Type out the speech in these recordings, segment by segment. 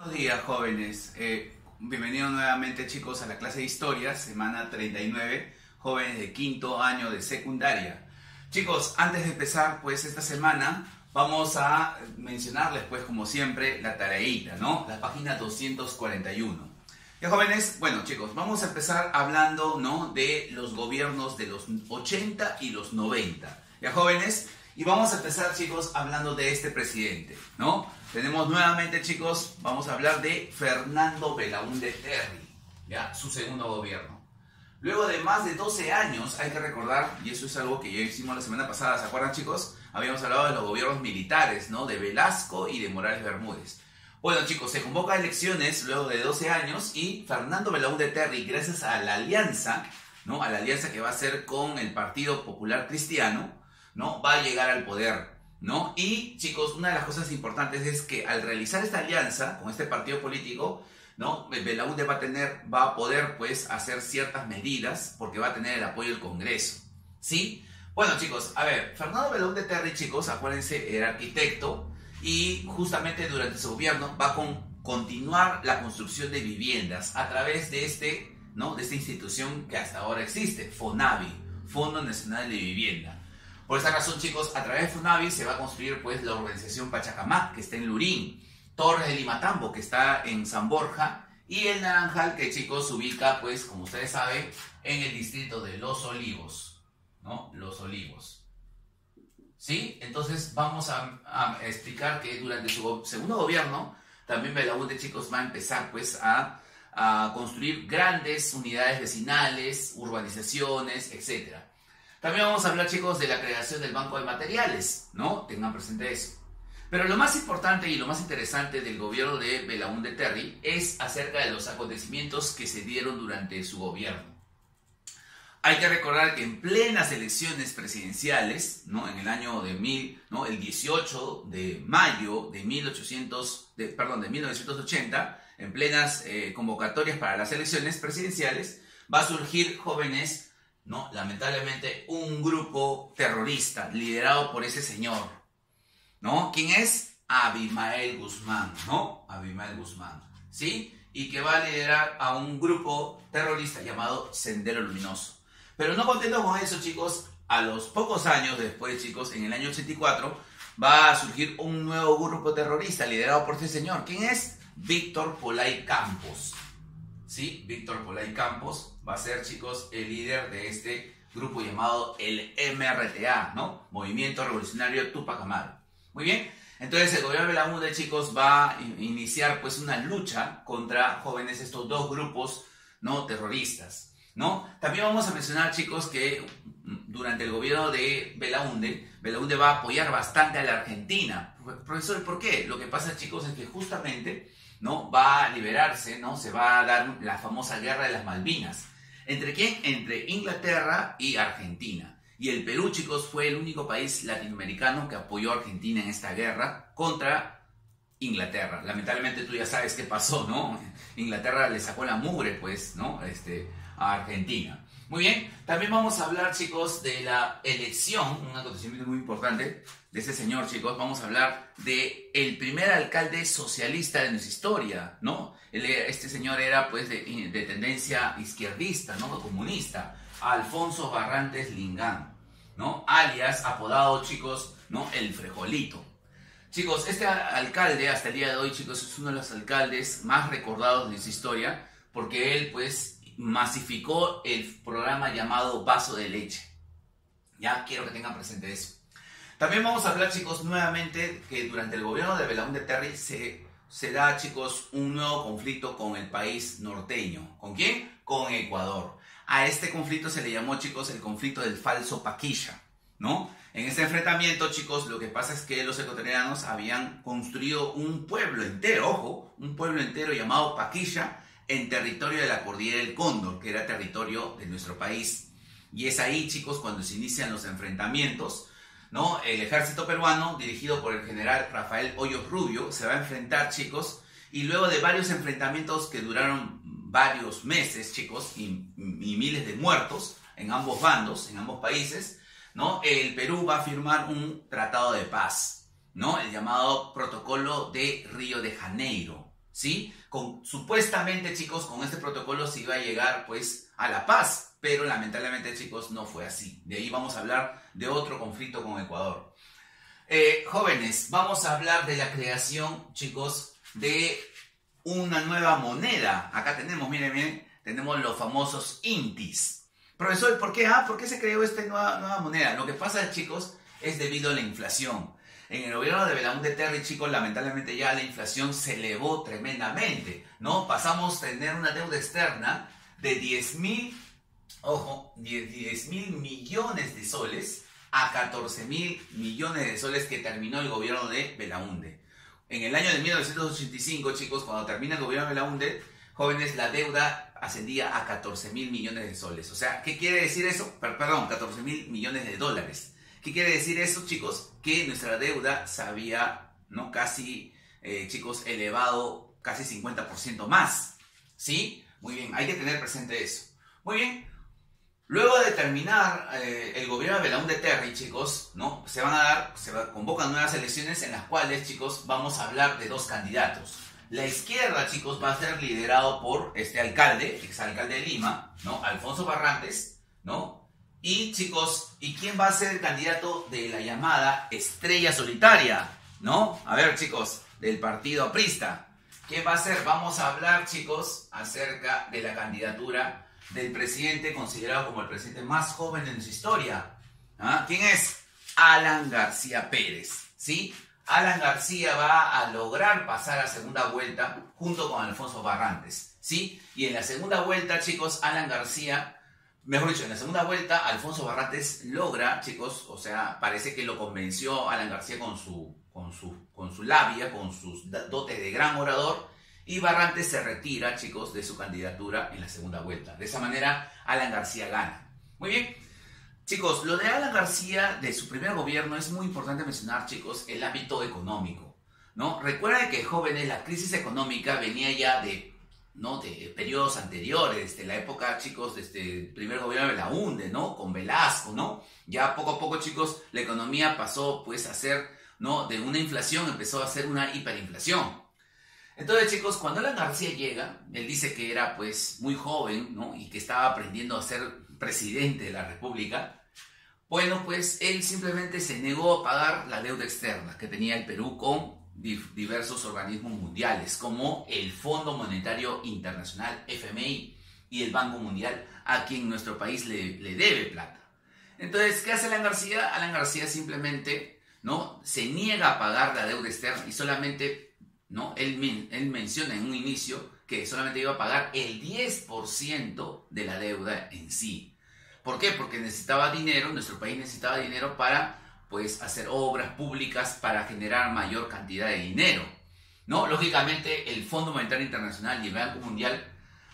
Buenos días, jóvenes. Bienvenidos nuevamente, chicos, a la clase de historia, semana 39, jóvenes de quinto año de secundaria. Chicos, antes de empezar, pues, esta semana, vamos a mencionarles, pues, como siempre, la tareita, ¿no? La página 241. Ya, jóvenes, bueno, chicos, vamos a empezar hablando, ¿no?, de los gobiernos de los 80 y los 90. Ya, jóvenes, y vamos a empezar, chicos, hablando de este presidente, ¿no? Tenemos nuevamente, chicos, vamos a hablar de Fernando Belaúnde Terry, ya, su segundo gobierno. Luego de más de 12 años, hay que recordar, y eso es algo que ya hicimos la semana pasada, ¿se acuerdan, chicos? Habíamos hablado de los gobiernos militares, ¿no?, de Velasco y de Morales Bermúdez. Bueno, chicos, se convoca a elecciones luego de 12 años y Fernando Belaúnde Terry, gracias a la alianza, ¿no?, a la alianza que va a hacer con el Partido Popular Cristiano, ¿no?, va a llegar al poder, ¿no? Y, chicos, una de las cosas importantes es que al realizar esta alianza con este partido político, ¿no?, Belaúnde va a poder, pues, hacer ciertas medidas porque va a tener el apoyo del Congreso, ¿sí? Bueno, chicos, a ver, Fernando Belaúnde Terry, chicos, acuérdense, era arquitecto y justamente durante su gobierno va a continuar la construcción de viviendas a través de ¿no?, de esta institución que hasta ahora existe, FONAVI, Fondo Nacional de Vivienda. Por esa razón, chicos, a través de FONAVI se va a construir, pues, la urbanización Pachacamac, que está en Lurín, Torres de Limatambo, que está en San Borja, y el Naranjal, que, chicos, se ubica, pues, como ustedes saben, en el distrito de Los Olivos, ¿no? Los Olivos. ¿Sí? Entonces vamos a explicar que durante su segundo gobierno, también Belaúnde, chicos, va a empezar, pues, a construir grandes unidades vecinales, urbanizaciones, etcétera. También vamos a hablar, chicos, de la creación del Banco de Materiales, ¿no? Tengan presente eso. Pero lo más importante y lo más interesante del gobierno de Belaúnde Terry es acerca de los acontecimientos que se dieron durante su gobierno. Hay que recordar que en plenas elecciones presidenciales, ¿no?, en el año ¿no?, el 18 de mayo de 1980, en plenas convocatorias para las elecciones presidenciales, va a surgir, jóvenes, ¿no?, lamentablemente, un grupo terrorista liderado por ese señor, ¿no? ¿Quién es? Abimael Guzmán, ¿no? Abimael Guzmán, ¿sí? Y que va a liderar a un grupo terrorista llamado Sendero Luminoso. Pero no contento con eso, chicos, a los pocos años después, chicos, en el año 84, va a surgir un nuevo grupo terrorista liderado por este señor. ¿Quién es? Víctor Polay Campos. ¿Sí? Víctor Polay Campos va a ser, chicos, el líder de este grupo llamado el MRTA, ¿no? Movimiento Revolucionario Tupac Amaru. Muy bien. Entonces el gobierno de Belaúnde, chicos, va a iniciar, pues, una lucha contra, jóvenes, estos dos grupos, ¿no?, terroristas, ¿no? También vamos a mencionar, chicos, que durante el gobierno de Belaúnde va a apoyar bastante a la Argentina. Profesor, ¿por qué? Lo que pasa, chicos, es que justamente, ¿no?, va a liberarse, ¿no?, se va a dar la famosa Guerra de las Malvinas. ¿Entre quién? Entre Inglaterra y Argentina. Y el Perú, chicos, fue el único país latinoamericano que apoyó a Argentina en esta guerra contra Inglaterra. Lamentablemente tú ya sabes qué pasó, ¿no? Inglaterra le sacó la mugre, pues, ¿no?, a Argentina. Muy bien, también vamos a hablar, chicos, de la elección, un acontecimiento muy importante de ese señor, chicos. Vamos a hablar de el primer alcalde socialista de nuestra historia, ¿no? Este señor era, pues, de tendencia izquierdista, ¿no?, comunista, Alfonso Barrantes Lingán, ¿no?, alias, apodado, chicos, ¿no?, el Frejolito. Chicos, este alcalde, hasta el día de hoy, chicos, es uno de los alcaldes más recordados de nuestra historia, porque él, pues, masificó el programa llamado Vaso de Leche. Ya quiero que tengan presente eso. También vamos a hablar, chicos, nuevamente que durante el gobierno de Belaúnde Terry se da, chicos, un nuevo conflicto con el país norteño. ¿Con quién? Con Ecuador. A este conflicto se le llamó, chicos, el conflicto del falso Paquilla, ¿no? En este enfrentamiento, chicos, lo que pasa es que los ecuatorianos habían construido un pueblo entero, ojo, un pueblo entero llamado Paquilla, en territorio de la Cordillera del Cóndor, que era territorio de nuestro país. Y es ahí, chicos, cuando se inician los enfrentamientos, ¿no? El ejército peruano, dirigido por el general Rafael Hoyos Rubio, se va a enfrentar, chicos, y luego de varios enfrentamientos que duraron varios meses, chicos, y miles de muertos en ambos bandos, en ambos países, ¿no?, el Perú va a firmar un tratado de paz, ¿no?, el llamado Protocolo de Río de Janeiro, ¿sí? Supuestamente, chicos, con este protocolo se iba a llegar, pues, a la paz, pero lamentablemente, chicos, no fue así. De ahí vamos a hablar de otro conflicto con Ecuador. Jóvenes, vamos a hablar de la creación, chicos, de una nueva moneda. Acá tenemos, miren, tenemos los famosos intis. Profesor, ¿por qué? ¿Por qué se creó esta nueva moneda? Lo que pasa, chicos, es debido a la inflación. En el gobierno de Belaúnde Terry, chicos, lamentablemente ya la inflación se elevó tremendamente, ¿no? Pasamos a tener una deuda externa de 10.000 millones de soles a 14.000 millones de soles que terminó el gobierno de Belaúnde. En el año de 1985, chicos, cuando termina el gobierno de Belaúnde, jóvenes, la deuda ascendía a 14.000 millones de soles. O sea, ¿qué quiere decir eso? Perdón, 14.000 millones de dólares. ¿Qué quiere decir eso, chicos? Que nuestra deuda se había, ¿no? Casi, chicos, elevado casi 50% más. ¿Sí? Muy bien, hay que tener presente eso. Muy bien. Luego de terminar el gobierno de Belaúnde Terry, chicos, ¿no? Se convocan nuevas elecciones en las cuales, chicos, vamos a hablar de dos candidatos. La izquierda, chicos, va a ser liderado por este alcalde, exalcalde de Lima, ¿no? Alfonso Barrantes, ¿no? Y, chicos, ¿y quién va a ser el candidato de la llamada estrella solitaria? ¿No? A ver, chicos, del partido aprista. ¿Quién va a ser? Vamos a hablar, chicos, acerca de la candidatura del presidente considerado como el presidente más joven en su historia. ¿Quién es? Alan García Pérez, ¿sí? Alan García va a lograr pasar a segunda vuelta junto con Alfonso Barrantes, ¿sí? Y en la segunda vuelta, chicos, Alan García, mejor dicho, en la segunda vuelta, Alfonso Barrantes logra, chicos, o sea, parece que lo convenció Alan García con su labia, con sus dotes de gran orador, y Barrantes se retira, chicos, de su candidatura en la segunda vuelta. De esa manera, Alan García gana. Muy bien. Chicos, lo de Alan García, de su primer gobierno, es muy importante mencionar, chicos, el ámbito económico, ¿no? Recuerden que, jóvenes, la crisis económica venía ya de periodos anteriores, de la época, chicos, el primer gobierno de Belaúnde, ¿no? Con Velasco, ¿no? Ya poco a poco, chicos, la economía pasó, pues, a ser, ¿no? De una inflación empezó a ser una hiperinflación. Entonces, chicos, cuando Alan García llega, él dice que era, pues, muy joven, ¿no? Y que estaba aprendiendo a ser presidente de la República. Bueno, pues, él simplemente se negó a pagar la deuda externa que tenía el Perú con diversos organismos mundiales, como el Fondo Monetario Internacional, FMI, y el Banco Mundial, a quien nuestro país le debe plata. Entonces, ¿qué hace Alan García? Alan García simplemente, ¿no? Se niega a pagar la deuda externa y solamente, ¿no? Él menciona en un inicio que solamente iba a pagar el 10% de la deuda en sí. ¿Por qué? Porque necesitaba dinero, nuestro país necesitaba dinero para, pues, hacer obras públicas, para generar mayor cantidad de dinero, ¿no? Lógicamente, el Fondo Monetario Internacional y el Banco Mundial,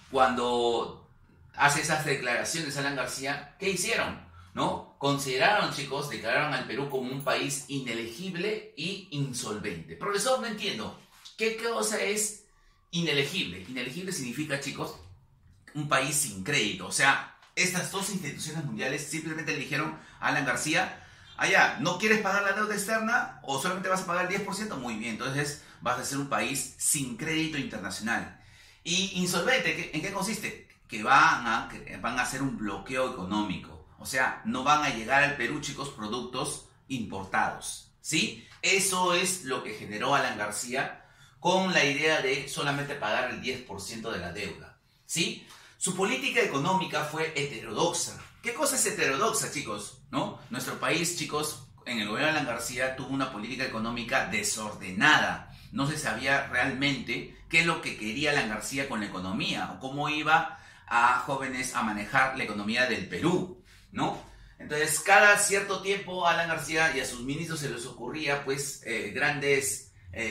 cuando hace esas declaraciones Alan García, ¿qué hicieron? ¿No? Consideraron, chicos, declararon al Perú como un país inelegible y insolvente. Profesor, no entiendo. ¿Qué cosa es inelegible? Inelegible significa, chicos, un país sin crédito. O sea, estas dos instituciones mundiales simplemente le dijeron a Alan García, ¿no quieres pagar la deuda externa o solamente vas a pagar el 10%? Muy bien, entonces vas a ser un país sin crédito internacional. Y insolvente, ¿en qué consiste? Que van a hacer un bloqueo económico. O sea, no van a llegar al Perú, chicos, productos importados, ¿sí? Eso es lo que generó Alan García con la idea de solamente pagar el 10% de la deuda, ¿sí? Su política económica fue heterodoxa. ¿Qué cosa es heterodoxa, chicos? ¿No? Nuestro país, chicos, en el gobierno de Alan García tuvo una política económica desordenada. No se sabía realmente qué es lo que quería Alan García con la economía o cómo iba a jóvenes a manejar la economía del Perú, ¿no? Entonces, cada cierto tiempo a Alan García y a sus ministros se les ocurría, pues, grandes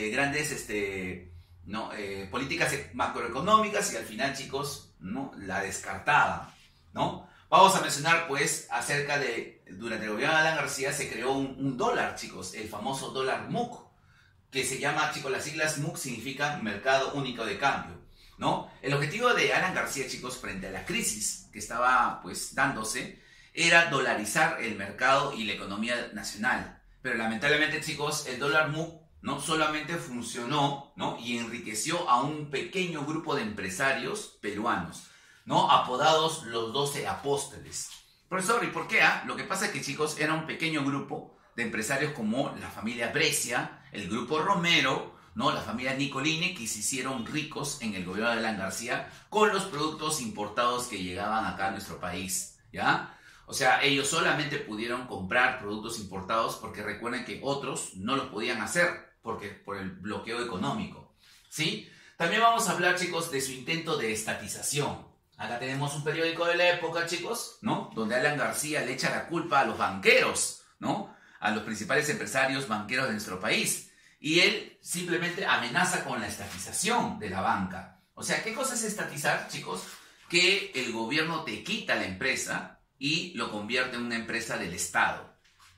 políticas macroeconómicas y al final, chicos, ¿no? La descartaba, ¿no? Vamos a mencionar, pues, acerca de, durante el gobierno de Alan García se creó un dólar, chicos, el famoso dólar MUC, que se llama, chicos, las siglas MUC significan Mercado Único de Cambio, ¿no? El objetivo de Alan García, chicos, frente a la crisis que estaba, pues, dándose, era dolarizar el mercado y la economía nacional. Pero lamentablemente, chicos, el dólar MUC ¿no? Solamente funcionó, ¿no? Y enriqueció a un pequeño grupo de empresarios peruanos, ¿no? Apodados los 12 apóstoles. Profesor, ¿y por qué? Lo que pasa es que, chicos, era un pequeño grupo de empresarios como la familia Brescia, el grupo Romero, ¿no? La familia Nicolini, que se hicieron ricos en el gobierno de Alan García con los productos importados que llegaban acá a nuestro país, ¿ya? O sea, ellos solamente pudieron comprar productos importados porque recuerden que otros no lo podían hacer por el bloqueo económico, ¿sí? También vamos a hablar, chicos, de su intento de estatización. Acá tenemos un periódico de la época, chicos, ¿no? Donde Alan García le echa la culpa a los banqueros, ¿no? A los principales empresarios banqueros de nuestro país. Y él simplemente amenaza con la estatización de la banca. O sea, ¿qué cosa es estatizar, chicos? Que el gobierno te quita la empresa y lo convierte en una empresa del Estado,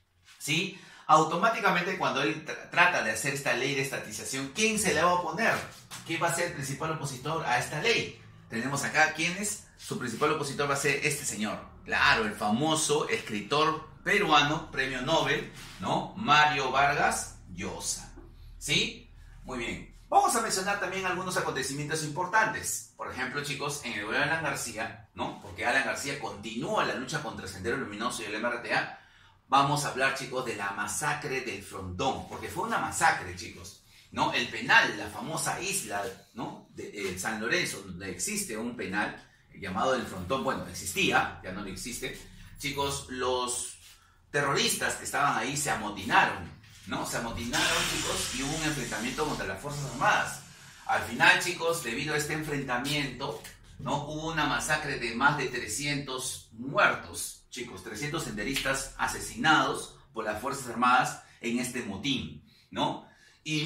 ¿sí? Automáticamente cuando él trata de hacer esta ley de estatización, ¿quién se le va a oponer? ¿Quién va a ser el principal opositor a esta ley? Tenemos acá, ¿quién es? Su principal opositor va a ser este señor. Claro, el famoso escritor peruano, premio Nobel, ¿no? Mario Vargas Llosa, ¿sí? Muy bien. Vamos a mencionar también algunos acontecimientos importantes. Por ejemplo, chicos, en el gobierno de Alan García, ¿no? Porque Alan García continúa la lucha contra el Sendero Luminoso y el MRTA. Vamos a hablar, chicos, de la masacre del Frontón, porque fue una masacre, chicos, ¿no? El penal, la famosa isla, ¿no? de San Lorenzo, donde existe un penal llamado el Frontón, bueno, existía, ya no existe. Chicos, los terroristas que estaban ahí se amotinaron, ¿no? Se amotinaron, chicos, y hubo un enfrentamiento contra las Fuerzas Armadas. Al final, chicos, debido a este enfrentamiento, ¿no? Hubo una masacre de más de 300 muertos, chicos, 300 senderistas asesinados por las Fuerzas Armadas en este motín, ¿no? Y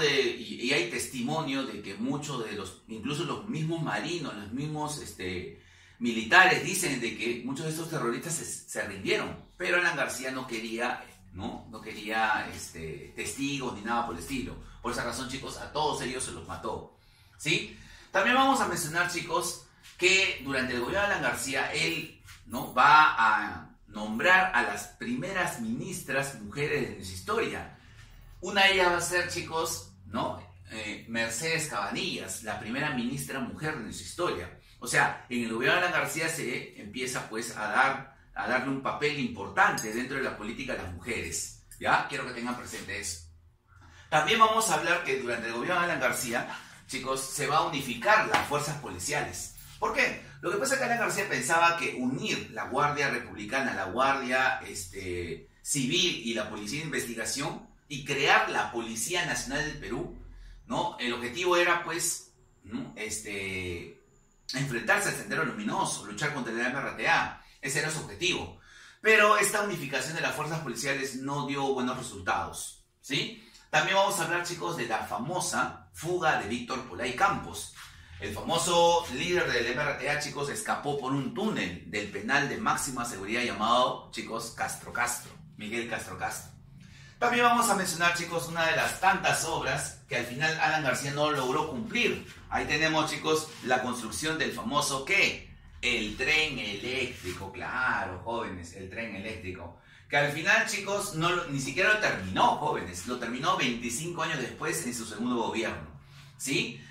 hay testimonio de que muchos de incluso los mismos marinos, los mismos militares dicen de que muchos de estos terroristas se rindieron, pero Alan García no quería testigos ni nada por el estilo. Por esa razón, chicos, a todos ellos se los mató, ¿sí? También vamos a mencionar, chicos, que durante el gobierno de Alan García, él, ¿no? va a nombrar a las primeras ministras mujeres de nuestra historia. Una de ellas va a ser, chicos, ¿no? Mercedes Cabanillas, la primera ministra mujer de nuestra historia. O sea, en el gobierno de Alan García se empieza pues a darle un papel importante dentro de la política de las mujeres, ¿ya? Quiero que tengan presente eso. También vamos a hablar que durante el gobierno de Alan García, chicos, se va a unificar las fuerzas policiales. ¿Por qué? Lo que pasa es que Alan García pensaba que unir la Guardia Republicana, la Guardia Civil y la Policía de Investigación y crear la Policía Nacional del Perú, ¿no? El objetivo era, pues, ¿no? enfrentarse al Sendero Luminoso, luchar contra el MRTA. Ese era su objetivo. Pero esta unificación de las fuerzas policiales no dio buenos resultados, ¿sí? También vamos a hablar, chicos, de la famosa fuga de Víctor Pulay Campos. El famoso líder del MRTA, chicos, escapó por un túnel del penal de máxima seguridad llamado, chicos, Miguel Castro Castro. También vamos a mencionar, chicos, una de las tantas obras que al final Alan García no logró cumplir. Ahí tenemos, chicos, la construcción del famoso, ¿qué? El tren eléctrico, claro, jóvenes, el tren eléctrico. Que al final, chicos, ni siquiera lo terminó, jóvenes. Lo terminó 25 años después en su segundo gobierno, ¿sí?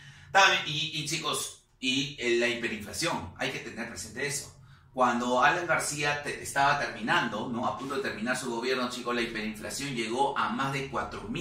Chicos, la hiperinflación, hay que tener presente eso. Cuando Alan García estaba terminando, ¿no? A punto de terminar su gobierno, chicos, la hiperinflación llegó a más de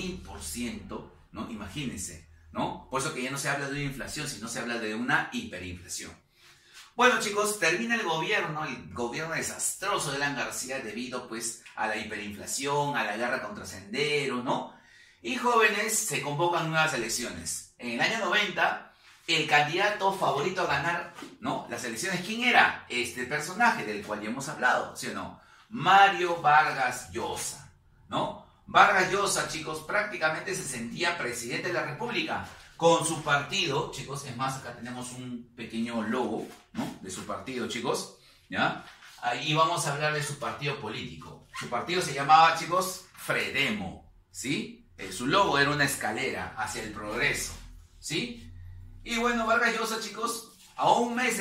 4000%, ¿no? Imagínense, ¿no? Por eso que ya no se habla de una inflación, sino se habla de una hiperinflación. Bueno, chicos, termina el gobierno desastroso de Alan García debido, pues, a la hiperinflación, a la guerra contra Sendero, ¿no? Y jóvenes, se convocan nuevas elecciones. En el año 90, el candidato favorito a ganar, ¿no? Las elecciones, ¿quién era? Este personaje del cual ya hemos hablado, ¿sí o no? Mario Vargas Llosa, ¿no? Vargas Llosa, chicos, prácticamente se sentía presidente de la República con su partido, chicos. Es más, acá tenemos un pequeño logo, ¿no? De su partido, chicos, ¿ya? Ahí vamos a hablar de su partido político. Su partido se llamaba, chicos, Fredemo, ¿sí? Su logo era una escalera hacia el progreso, ¿sí? Y bueno, Vargas Llosa, chicos, a un mes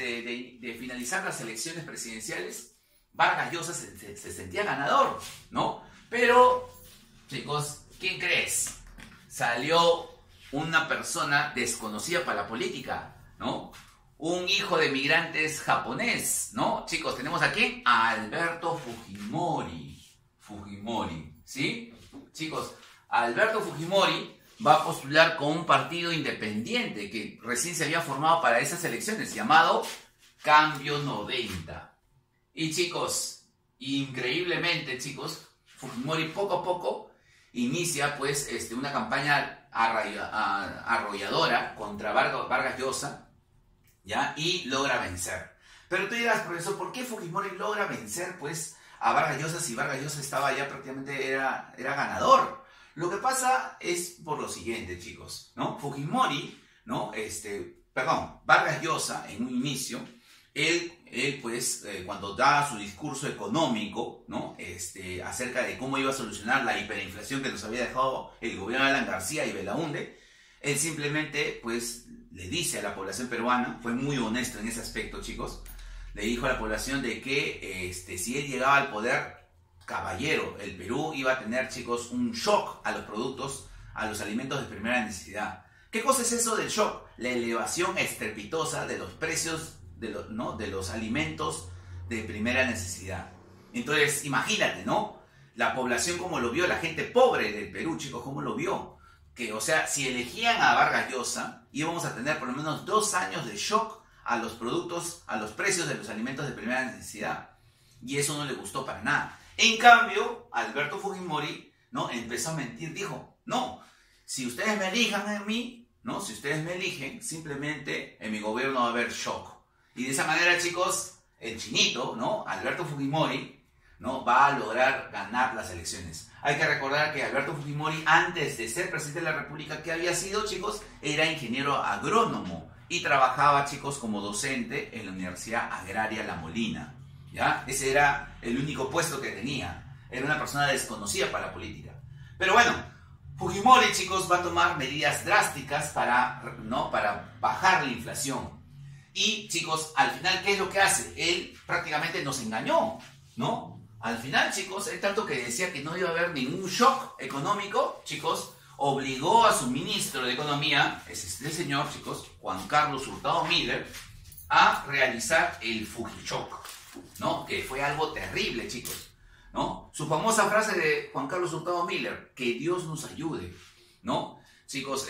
de finalizar las elecciones presidenciales, Vargas Llosa se sentía ganador, ¿no? Pero, chicos, ¿quién crees? salió una persona desconocida para la política, ¿no? Un hijo de migrantes japonés, ¿no? Chicos, tenemos aquí a Alberto Fujimori. Fujimori, ¿sí? Chicos, Alberto Fujimori va a postular con un partido independiente que recién se había formado para esas elecciones, llamado Cambio 90. Y chicos, increíblemente, chicos, Fujimori poco a poco inicia pues una campaña arrolladora contra Vargas Llosa, ¿ya? Y logra vencer. Pero tú dirás, profesor, ¿por qué Fujimori logra vencer pues a Vargas Llosa si Vargas Llosa estaba ya prácticamente era ganador? Lo que pasa es por lo siguiente, chicos, ¿no? Fujimori, ¿no? Vargas Llosa, en un inicio, él pues, cuando da su discurso económico, ¿no? Acerca de cómo iba a solucionar la hiperinflación que nos había dejado el gobierno de Alan García y Belaúnde, él simplemente, pues, le dice a la población peruana, fue muy honesto en ese aspecto, chicos, le dijo a la población de que, si él llegaba al poder, caballero, el Perú iba a tener, chicos, un shock a los productos, a los alimentos de primera necesidad. ¿Qué cosa es eso del shock? La elevación estrepitosa de los precios de los alimentos de primera necesidad. Entonces, imagínate, ¿no? La población cómo lo vio, la gente pobre del Perú, chicos, cómo lo vio. Que, o sea, si elegían a Vargas Llosa, íbamos a tener por lo menos 2 años de shock a los productos, a los precios de los alimentos de primera necesidad. Y eso no le gustó para nada. En cambio, Alberto Fujimori, ¿no? Empezó a mentir, dijo, no, si ustedes me elijan a mí, ¿no? Si ustedes me eligen, simplemente en mi gobierno va a haber shock. Y de esa manera, chicos, el chinito, ¿no? Alberto Fujimori, ¿no? Va a lograr ganar las elecciones. Hay que recordar que Alberto Fujimori, antes de ser presidente de la República, ¿qué había sido, chicos? Era ingeniero agrónomo y trabajaba, chicos, como docente en la Universidad Agraria La Molina, ¿ya? Ese era el único puesto que tenía. Era una persona desconocida para la política. Pero bueno, Fujimori, chicos, va a tomar medidas drásticas para bajar la inflación. Y, chicos, al final, ¿qué es lo que hace? Él prácticamente nos engañó, ¿no? Al final, chicos, él tanto que decía que no iba a haber ningún shock económico, chicos, obligó a su ministro de Economía, es este señor, chicos, Juan Carlos Hurtado Miller, a realizar el Fujishock, ¿no? Que fue algo terrible, chicos, ¿no? Su famosa frase de Juan Carlos Hurtado Miller, que Dios nos ayude, ¿no? Chicos,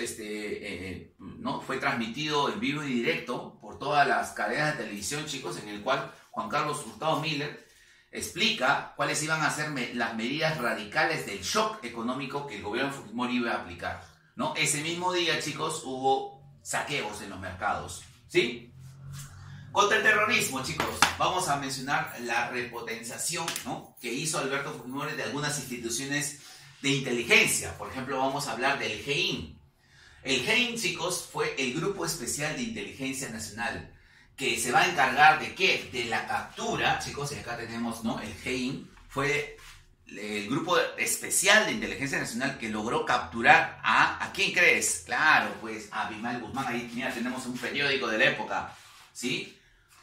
¿no? Fue transmitido en vivo y directo por todas las cadenas de televisión, chicos, en el cual Juan Carlos Hurtado Miller explica cuáles iban a ser las medidas radicales del shock económico que el gobierno de Fujimori iba a aplicar, ¿no? Ese mismo día, chicos, hubo saqueos en los mercados, ¿sí? Contra el terrorismo, chicos, vamos a mencionar la repotenciación, ¿no? Que hizo Alberto Fujimori de algunas instituciones de inteligencia. Por ejemplo, vamos a hablar del GEIN. El GEIN, chicos, fue el Grupo Especial de Inteligencia Nacional, que se va a encargar de ¿qué? De la captura, chicos, y acá tenemos, ¿no? El GEIN fue el Grupo Especial de Inteligencia Nacional que logró capturar ¿a quién crees? Claro, pues a Abimael Guzmán. Ahí, mira, tenemos un periódico de la época, ¿sí?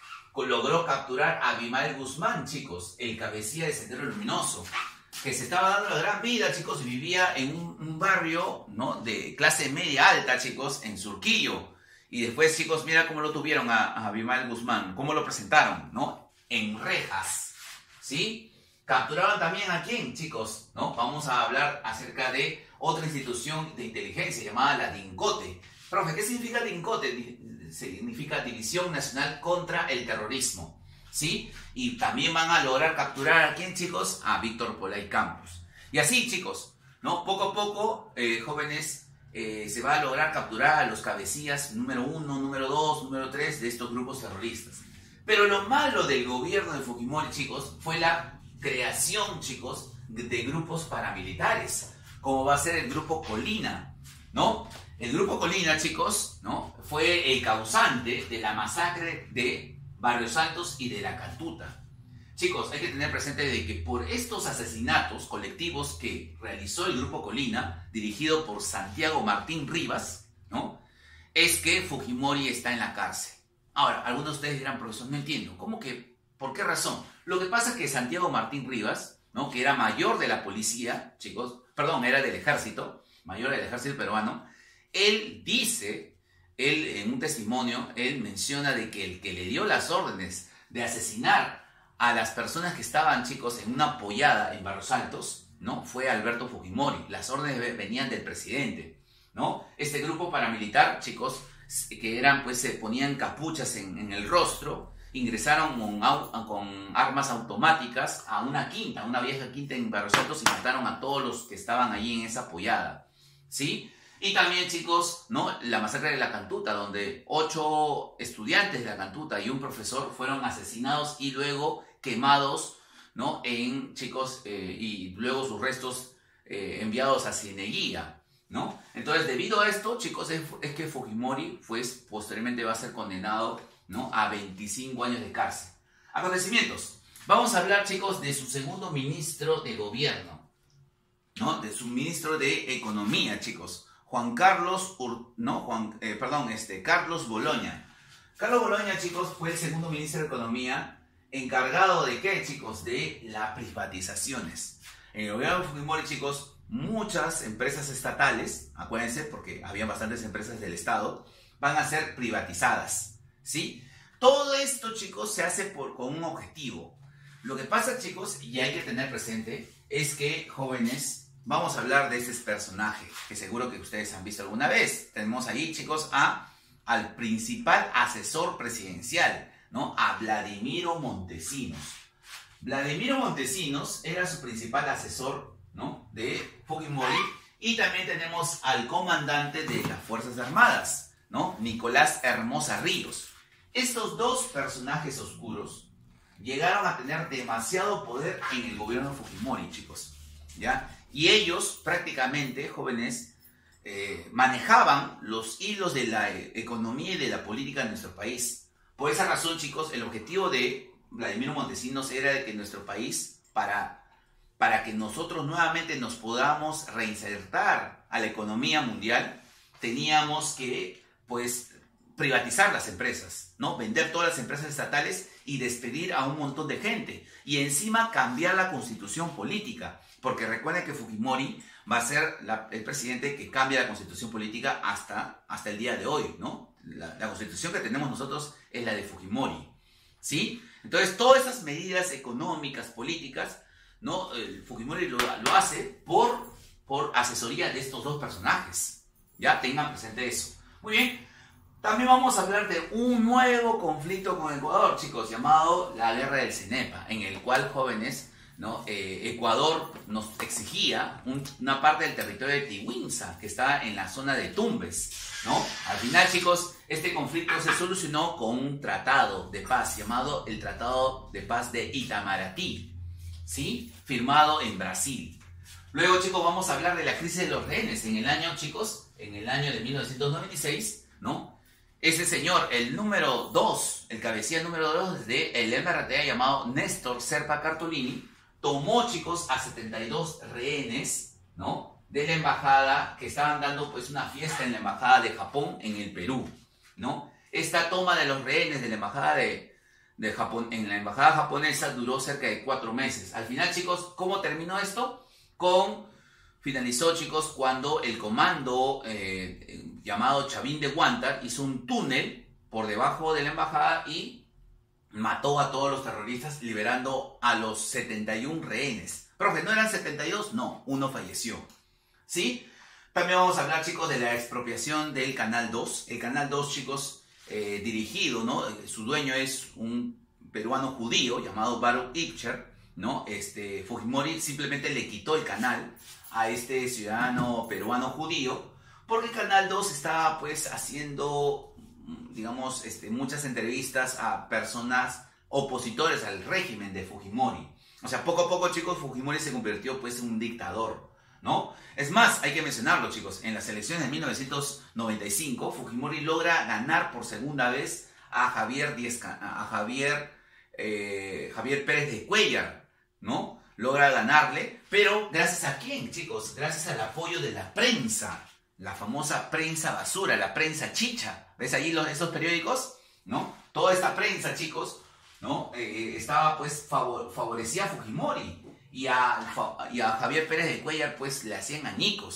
Logró capturar a Abimael Guzmán, chicos, el cabecilla de Sendero Luminoso, que se estaba dando la gran vida, chicos, y vivía en un barrio, ¿no? De clase media alta, chicos, en Surquillo. Y después, chicos, mira cómo lo tuvieron a Abimael Guzmán, cómo lo presentaron, ¿no? En rejas, ¿sí? Capturaron también ¿a quién, chicos? ¿No? Vamos a hablar acerca de otra institución de inteligencia llamada la DINCOTE. Profe, ¿qué significa DINCOTE? Significa División Nacional contra el Terrorismo, ¿sí? Y también van a lograr capturar ¿a quién, chicos? A Víctor Polay Campos. Y así, chicos, ¿no? Poco a poco, jóvenes, se va a lograr capturar a los cabecillas número 1, número 2, número 3 de estos grupos terroristas. Pero lo malo del gobierno de Fujimori, chicos, fue la creación, chicos, de grupos paramilitares, como va a ser el Grupo Colina, ¿no? El Grupo Colina, chicos, ¿no? Fue el causante de la masacre de Barrios Altos y de La Cantuta. Chicos, hay que tener presente de que por estos asesinatos colectivos que realizó el Grupo Colina, dirigido por Santiago Martín Rivas, ¿no? Es que Fujimori está en la cárcel. Ahora, algunos de ustedes dirán, profesor, no entiendo, ¿cómo que? ¿Por qué razón? Lo que pasa es que Santiago Martín Rivas, ¿no? Que era mayor de la policía, chicos, perdón, era del ejército, mayor del ejército peruano, él dice, él en un testimonio, él menciona de que el que le dio las órdenes de asesinar a las personas que estaban, chicos, en una pollada en Barros Altos, ¿no? Fue Alberto Fujimori. Las órdenes venían del presidente, ¿no? Este grupo paramilitar, chicos, que eran, pues, se ponían capuchas en el rostro, ingresaron con armas automáticas a una quinta, una vieja quinta en Barros Altos, y mataron a todos los que estaban allí en esa pollada, ¿sí? Y también, chicos, ¿no? La masacre de La Cantuta, donde 8 estudiantes de La Cantuta y un profesor fueron asesinados y luego quemados, ¿no? Chicos, y luego sus restos enviados a Cieneguilla, ¿no? Entonces, debido a esto, chicos, es que Fujimori, pues, posteriormente va a ser condenado, ¿no? A 25 años de cárcel. Acontecimientos. Vamos a hablar, chicos, de su segundo ministro de gobierno, ¿no? De su ministro de Economía, chicos. Carlos Boloña. Carlos Boloña, chicos, fue el segundo ministro de Economía, encargado de ¿qué, chicos? De las privatizaciones. En el gobierno de Fujimori, chicos, muchas empresas estatales, acuérdense, porque había bastantes empresas del Estado, van a ser privatizadas, ¿sí? Todo esto, chicos, se hace con un objetivo. Lo que pasa, chicos, y hay que tener presente, es que, jóvenes, vamos a hablar de ese personaje que seguro que ustedes han visto alguna vez. Tenemos ahí, chicos, al principal asesor presidencial, ¿no? A Vladimiro Montesinos. Vladimiro Montesinos era su principal asesor, ¿no? De Fujimori. Y también tenemos al comandante de las Fuerzas Armadas, ¿no? Nicolás Hermosa Ríos. Estos dos personajes oscuros llegaron a tener demasiado poder en el gobierno de Fujimori, chicos, ¿ya? Y ellos prácticamente, jóvenes, manejaban los hilos de la economía y de la política de nuestro país. Por esa razón, chicos, el objetivo de Vladimiro Montesinos era de que nuestro país, para que nosotros nuevamente nos podamos reinsertar a la economía mundial, teníamos que, pues, privatizar las empresas, ¿no? Vender todas las empresas estatales y despedir a un montón de gente. Y encima cambiar la constitución política. Porque recuerden que Fujimori va a ser el presidente que cambia la constitución política hasta el día de hoy, ¿no? La constitución que tenemos nosotros es la de Fujimori, ¿sí? Entonces, todas esas medidas económicas, políticas, ¿no? Fujimori lo hace por asesoría de estos dos personajes. Ya tengan presente eso. Muy bien. También vamos a hablar de un nuevo conflicto con Ecuador, chicos, llamado la Guerra del Cenepa, en el cual, jóvenes, ¿no? Ecuador nos exigía una parte del territorio de Tiwinsa, que está en la zona de Tumbes, ¿no? Al final, chicos, este conflicto se solucionó con un tratado de paz llamado el Tratado de Paz de Itamaraty, ¿sí? Firmado en Brasil. Luego, chicos, vamos a hablar de la crisis de los rehenes. En el año, chicos, en el año de 1996, ¿no? Ese señor, el número 2, el cabecilla número 2 del MRTA llamado Néstor Serpa Cartolini, tomó, chicos, a 72 rehenes, ¿no? De la embajada, que estaban dando, pues, una fiesta en la embajada de Japón en el Perú, ¿no? Esta toma de los rehenes de la embajada de Japón, en la embajada japonesa, duró cerca de 4 meses. Al final, chicos, ¿cómo terminó esto? Finalizó, chicos, cuando el comando llamado Chavín de Huántar hizo un túnel por debajo de la embajada y mató a todos los terroristas, liberando a los 71 rehenes. Profe, ¿no eran 72? No, uno falleció, ¿sí? También vamos a hablar, chicos, de la expropiación del Canal 2. El Canal 2, chicos, dirigido, ¿no? Su dueño es un peruano judío llamado Baruch Ibcher, ¿no? Fujimori simplemente le quitó el canal a este ciudadano peruano judío, porque el Canal 2 estaba, pues, haciendo, digamos, muchas entrevistas a personas opositores al régimen de Fujimori. O sea, poco a poco, chicos, Fujimori se convirtió, pues, en un dictador, ¿no? Es más, hay que mencionarlo, chicos, en las elecciones de 1995, Fujimori logra ganar por segunda vez a Javier Pérez de Cuéllar, ¿no? Logra ganarle, pero ¿gracias a quién, chicos? Gracias al apoyo de la prensa, la famosa prensa basura, la prensa chicha. ¿Ves ahí esos periódicos? ¿No? Toda esta prensa, chicos, ¿no? Estaba, pues, favorecía a Fujimori y a Javier Pérez de Cuéllar, pues, le hacían añicos.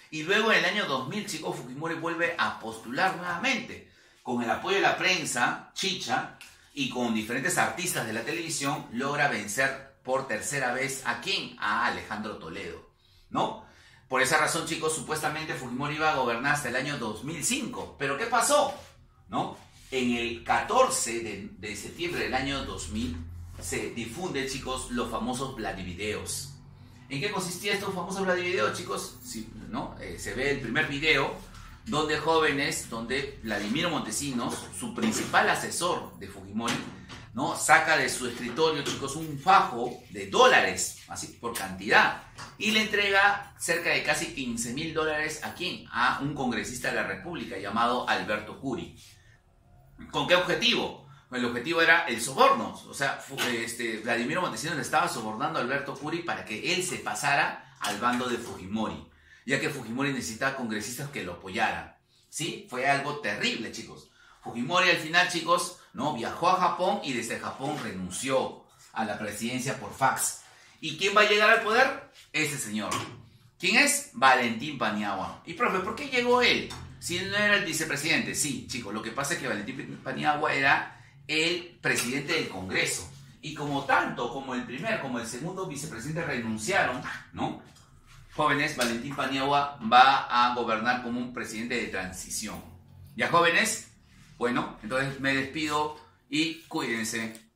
Y luego en el año 2000, chicos, Fujimori vuelve a postular nuevamente, con el apoyo de la prensa, chicha, y con diferentes artistas de la televisión, logra vencer por tercera vez ¿a quién? A Alejandro Toledo, ¿no? Por esa razón, chicos, supuestamente Fujimori iba a gobernar hasta el año 2005. ¿Pero qué pasó? ¿No? En el 14 de septiembre del año 2000 se difunden, chicos, los famosos Vladivideos. ¿En qué consistía estos famosos Vladivideos, chicos? Sí, ¿no? Se ve el primer video donde jóvenes, donde Vladimiro Montesinos, su principal asesor de Fujimori, ¿no? Saca de su escritorio, chicos, un fajo de dólares, así por cantidad, y le entrega cerca de casi $15.000 ¿a quién? A un congresista de la República llamado Alberto Curi. ¿Con qué objetivo? El objetivo era el soborno. O sea, Vladimiro Montesinos le estaba sobornando a Alberto Curi para que él se pasara al bando de Fujimori, ya que Fujimori necesitaba congresistas que lo apoyaran. ¿Sí? Fue algo terrible, chicos. Fujimori al final, chicos, ¿no? Viajó a Japón y desde Japón renunció a la presidencia por fax. ¿Y quién va a llegar al poder? Ese señor. ¿Quién es? Valentín Paniagua. Y profe, ¿por qué llegó él? Si él no era el vicepresidente. Sí, chicos, lo que pasa es que Valentín Paniagua era el presidente del Congreso. Y como tanto, como el primer, como el segundo vicepresidente renunciaron, ¿no? Jóvenes, Valentín Paniagua va a gobernar como un presidente de transición. ¿Ya, jóvenes? Bueno, entonces me despido y cuídense.